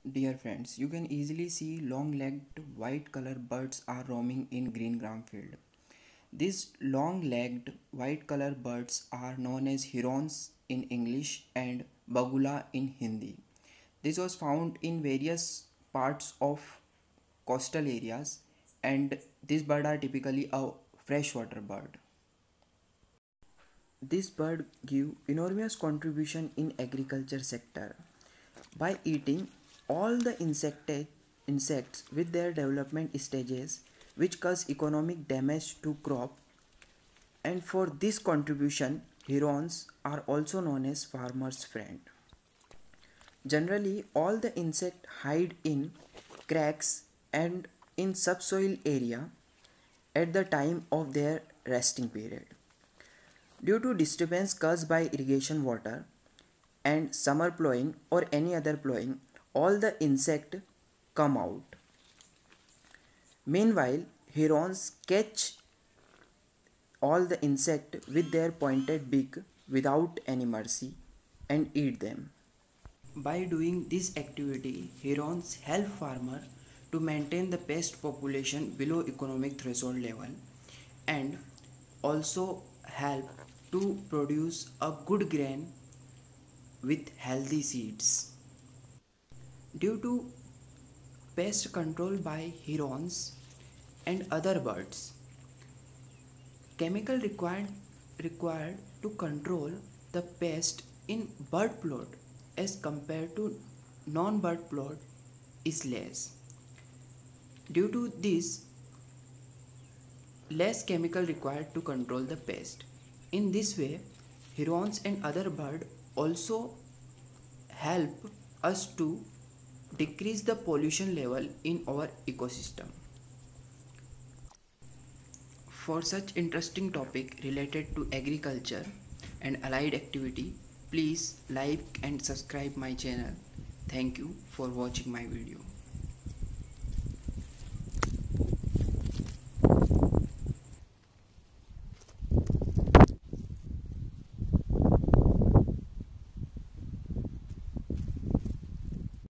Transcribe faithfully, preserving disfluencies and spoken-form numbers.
Dear friends, you can easily see long-legged white color birds are roaming in green gram field. These long-legged white color birds are known as herons in English and bagula in Hindi. This was found in various parts of coastal areas, and this bird are typically a freshwater bird. This bird give enormous contribution in agriculture sector by eating all the insect insects with their development stages, which cause economic damage to crop. And for this contribution, herons are also known as farmers friend. Generally, all the insect hide in cracks and in subsoil area at the time of their resting period. Due to disturbance caused by irrigation water and summer plowing or any other plowing, all the insect come out. Meanwhile, herons catch all the insect with their pointed beak without any mercy and eat them. By doing this activity, herons help farmer to maintain the pest population below economic threshold level and also help to produce a good grain with healthy seeds. Due to pest control by herons and other birds, chemical required required to control the pest in bird plot as compared to non-bird plot is less. Due to this, less chemical required to control the pest. In this way, herons and other birds also help us to decrease the pollution level in our ecosystem. For such interesting topic related to agriculture and allied activity, please like and subscribe my channel. Thank you for watching my video.